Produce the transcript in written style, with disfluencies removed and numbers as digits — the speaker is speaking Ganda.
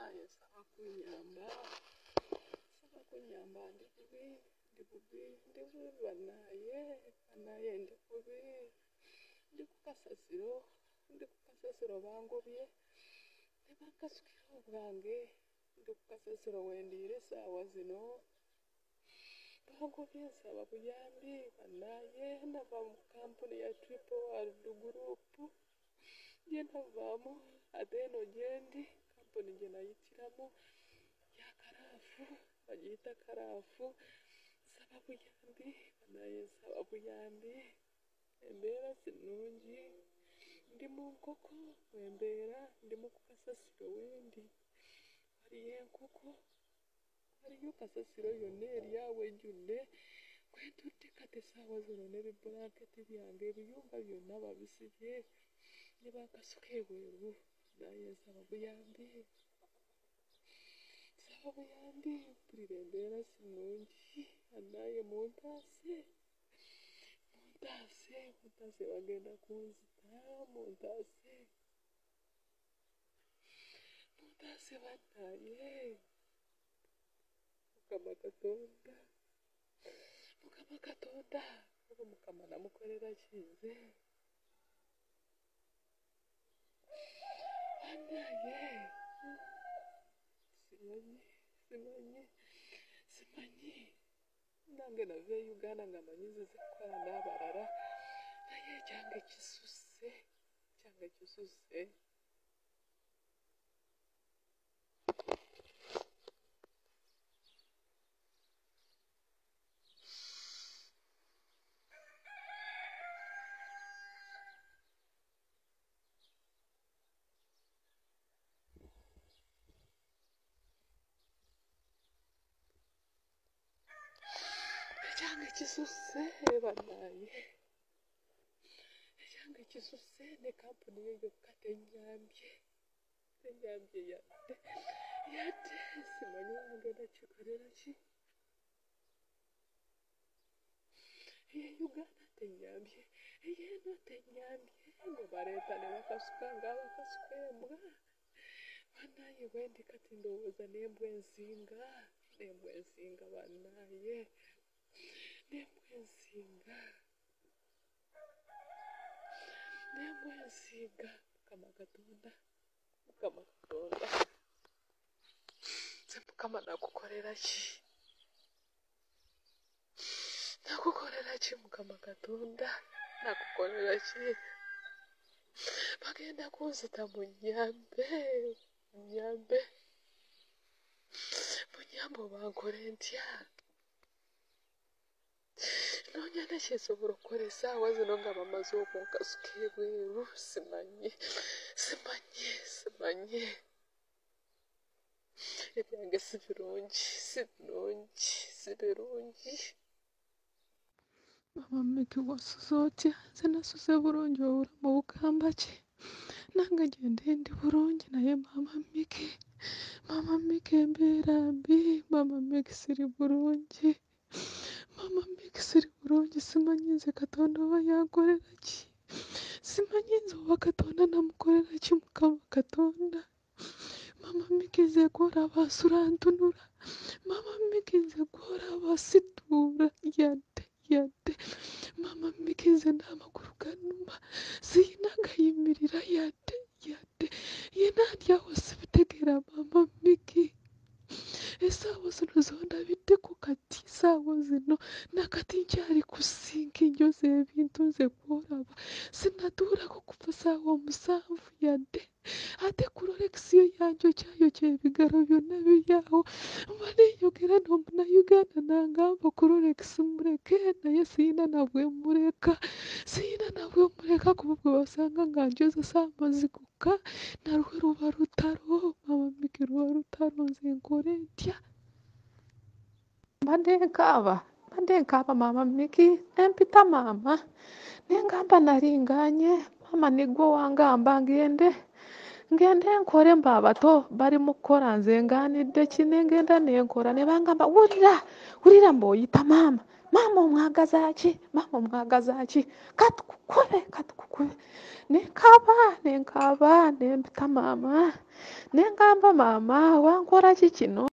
saba kunyamba ndi bubi banaye ndi bubi ndi kukasasiro bangobye ne bakasukira obwange ndi kukasasiro wendire saawa zino bangobye nsaba buyambi banaye nava mu kampuni ya Triple World Group gye navaamu ate eno gyendi kampuni gye nayitiramu ya karaafu bagiyita karaafu nsaba buyambi banaye nsaba buyambi embeera si nnungi ndi mu nkoko wembeera ndi mu kasasiro wendi waliyo enkoko waliyo kasasiro yonna eryawo ejjudde kwetudde kati essaawa zino n'ebibulanketi byange ebiyumba byonna babisibye ne bakasuka ebweru naye nsaba buyambi mpulira embeera si nnungi anaye muntaase bagenda kunzita muntaase banaye mukama katonda oba mukama namukolera kinze banaye simanyi nange nava e Uganda nga manyizi zikukola n'abalala naye ekyange kisusse banaye ekyange kisusse ne kampuni yo yokka tenyambye yadde simanyi wagenda kikolera ki ye Uganda tenyambye eyeno tenyambye ne baleeta ne bakasuka ng'abakasuka embwa banaye bwendi kati ndowooza n'embwa ensinga banaye n'embwa ensinga mukama katonda nze mukama nakukolera ki mukama katonda nakukolera ki bagenda kunzita munyambe oba nkole ntya noonya nekyesobola okukola essaawa zino nga bamaze okunkasuka ebweru simanyi ebyange si birungi mama Miki wasuze otya nze nasuze bulungi obulamu bugamba ki nange gyende ndi bulungi naye mama Miki embeera mbi mama Miki siri bulungi simanyi nze katonda oba yankolera ki simanyi nze oba katonda namukolera ki mukama katonda mama Miki nze gw'olaba asula ntunula mama Miki nze gw'olaba asituula yadde mama Miki nze n'amagulu gannuma siyina gayimirira yadde yena ndyawo sibitegeera mama Miki essaawa zino zondabiddeko kati essaawa zino nakati nkyali ku sinki njoza ebintu nze gw'olaba sinatuulako kuva ssaawa 7 yadde ate ku lolekisiyo yanjokya ebigalo byonna biryawo mba neeyogera n'omunauganda nangamba ku lolekisi muleke naye siyina nabwe muleka kuba bwe basanga nga njozesa amazzi gokka nalwe luba lutalo mama Miki luba lutalo nze nkole ntya mbadde nkaaba mama Miki nempita maama nengamba nalinganye maama nigwe wangamba ngende nkole mba abato bali mu kukola nze nganidde ki nengenda nenkola ne bangamba wulira mbw'oyita maama mama omwagazaaki mama omwagazaaki katukukube nenkaaba nempita maama nengamba maama wankora ki kino